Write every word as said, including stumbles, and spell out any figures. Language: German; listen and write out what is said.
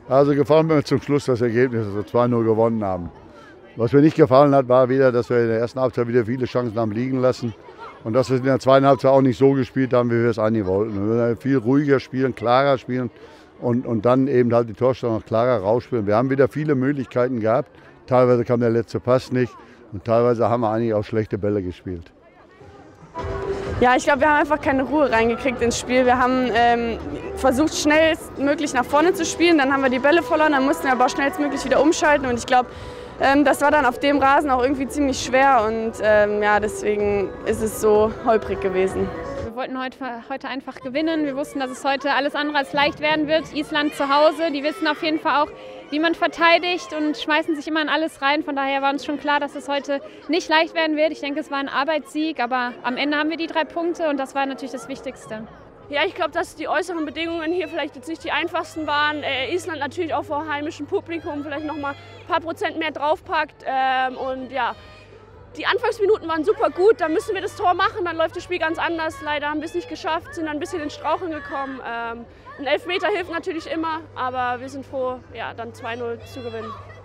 Also gefallen mir zum Schluss das Ergebnis, dass wir zwei null gewonnen haben. Was mir nicht gefallen hat, war wieder, dass wir in der ersten Halbzeit wieder viele Chancen haben liegen lassen. Und dass wir in der zweiten Halbzeit auch nicht so gespielt haben, wie wir es eigentlich wollten. Wir müssen viel ruhiger spielen, klarer spielen und, und dann eben halt die Torstelle noch klarer rausspielen. Wir haben wieder viele Möglichkeiten gehabt. Teilweise kam der letzte Pass nicht und teilweise haben wir eigentlich auch schlechte Bälle gespielt. Ja, ich glaube, wir haben einfach keine Ruhe reingekriegt ins Spiel. Wir haben ähm, versucht, schnellstmöglich nach vorne zu spielen. Dann haben wir die Bälle verloren, dann mussten wir aber schnellstmöglich wieder umschalten. Und ich glaube, ähm, das war dann auf dem Rasen auch irgendwie ziemlich schwer. Und ähm, ja, deswegen ist es so holprig gewesen. Wir wollten heute, heute einfach gewinnen. Wir wussten, dass es heute alles andere als leicht werden wird. Island zu Hause, die wissen auf jeden Fall auch, wie man verteidigt und schmeißen sich immer in alles rein. Von daher war uns schon klar, dass es heute nicht leicht werden wird. Ich denke, es war ein Arbeitssieg, aber am Ende haben wir die drei Punkte und das war natürlich das Wichtigste. Ja, ich glaube, dass die äußeren Bedingungen hier vielleicht jetzt nicht die einfachsten waren. Äh, Island natürlich auch vor heimischem Publikum vielleicht noch mal ein paar Prozent mehr draufpackt. Ähm, und ja, die Anfangsminuten waren super gut. Da müssen wir das Tor machen, dann läuft das Spiel ganz anders. Leider haben wir es nicht geschafft, sind dann ein bisschen ins Straucheln gekommen. Ähm, ein Elfmeter hilft natürlich immer, aber wir sind froh, ja, dann zwei null zu gewinnen.